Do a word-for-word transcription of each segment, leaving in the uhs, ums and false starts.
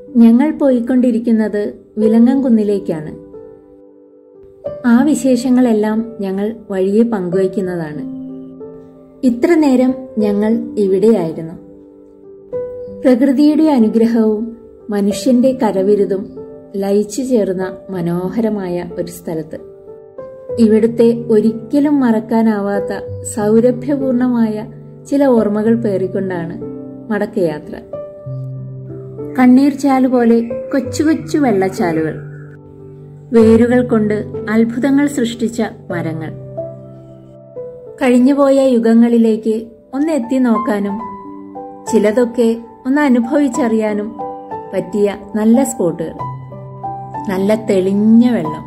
ഞങ്ങൾ പോയിക്കൊണ്ടിരിക്കുന്നത് വിലങ്ങൻകുന്നിലേക്കാണ്. ആ വിശേഷങ്ങളെല്ലാം ഞങ്ങൾ വഴിയെ പങ്കുവയ്ക്കുന്നതാണ്. ഇത്ര നേരം ഞങ്ങൾ ഇവിടെയായിരുന്നു. പ്രകൃതിയുടെ അനുഗ്രഹവും മനുഷ്യന്റെ കരവിരുതും ലയിച്ചു ചേർന്ന മനോഹരമായ ഒരു സ്ഥലത്ത്. ഇവിടുത്തെ ഒരിക്കലും മറക്കാനാവാത്ത സൗരഭ്യപൂർണമായ ചില ഓർമ്മകൾ പേറിക്കൊണ്ടാണ് മടക്കയാത്ര. കണ്ണീർ ചാലു പോലെ കൊച്ചു കൊച്ചു വെള്ളച്ചാലുകൾ, വേരുകൾ കൊണ്ട് അത്ഭുതങ്ങൾ സൃഷ്ടിച്ച മരങ്ങൾ, കഴിഞ്ഞുപോയ യുഗങ്ങളിലേക്ക് ഒന്ന് എത്തി നോക്കാനും ചിലതൊക്കെ ഒന്ന് അനുഭവിച്ചറിയാനും പറ്റിയ നല്ല സ്പോട്ടുകൾ, നല്ല തെളിഞ്ഞ വെള്ളം,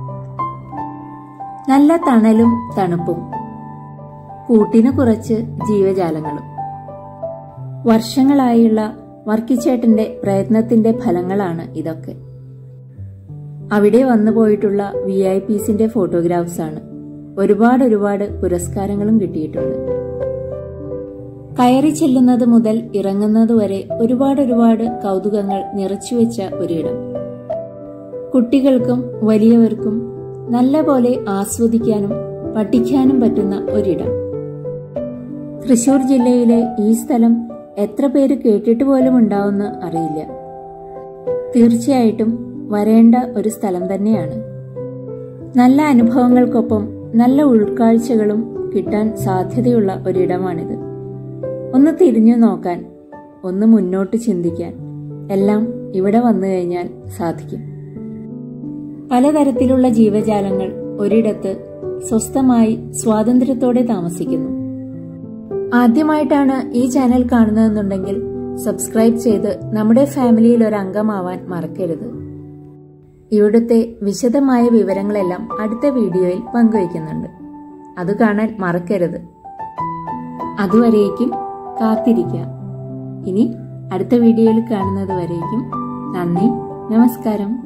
നല്ല തണലും തണുപ്പും, കൂട്ടിന് കുറച്ച് ജീവജാലങ്ങളും. വർഷങ്ങളായുള്ള വർക്കിച്ചേട്ടന്റെ പ്രയത്നത്തിന്റെ ഫലങ്ങളാണ് ഇതൊക്കെ. അവിടെ വന്നു പോയിട്ടുള്ള വി ഐ പീസിന്റെ ഫോട്ടോഗ്രാഫ്സ് ആണ്. ഒരുപാട് ഒരുപാട് പുരസ്കാരങ്ങളും കിട്ടിയിട്ടുണ്ട്. കയറി ചെല്ലുന്നത് മുതൽ ഇറങ്ങുന്നത് വരെ ഒരുപാട് ഒരുപാട് കൗതുകങ്ങൾ നിറച്ചുവെച്ച ഒരിടം. കുട്ടികൾക്കും വലിയവർക്കും നല്ല പോലെ ആസ്വദിക്കാനും പഠിക്കാനും പറ്റുന്ന ഒരിടം. തൃശൂർ ജില്ലയിലെ ഈ സ്ഥലം എത്ര പേര് കേട്ടിട്ട് പോലും ഉണ്ടാവുമെന്ന് അറിയില്ല. തീർച്ചയായിട്ടും വരേണ്ട ഒരു സ്ഥലം തന്നെയാണ്. നല്ല അനുഭവങ്ങൾക്കൊപ്പം നല്ല ഉൾക്കാഴ്ചകളും കിട്ടാൻ സാധ്യതയുള്ള ഒരിടമാണിത്. ഒന്ന് തിരിഞ്ഞു നോക്കാൻ, ഒന്ന് മുന്നോട്ട് ചിന്തിക്കാൻ എല്ലാം ഇവിടെ വന്നു കഴിഞ്ഞാൽ സാധിക്കും. പലതരത്തിലുള്ള ജീവജാലങ്ങൾ ഒരിടത്ത് സ്വസ്ഥമായി സ്വാതന്ത്ര്യത്തോടെ താമസിക്കുന്നു. ആദ്യമായിട്ടാണ് ഈ ചാനൽ കാണുന്നതെന്നുണ്ടെങ്കിൽ സബ്സ്ക്രൈബ് ചെയ്ത് നമ്മുടെ ഫാമിലിയിൽ ഒരു അംഗമാവാൻ മറക്കരുത്. ഇവിടുത്തെ വിശദമായ വിവരങ്ങളെല്ലാം അടുത്ത വീഡിയോയിൽ പങ്കുവയ്ക്കുന്നുണ്ട്. അത് കാണാൻ മറക്കരുത്. അതുവരേക്കും കാത്തിരിക്കുക. ഇനി അടുത്ത വീഡിയോയിൽ കാണുന്നത് വരേക്കും നന്ദി, നമസ്കാരം.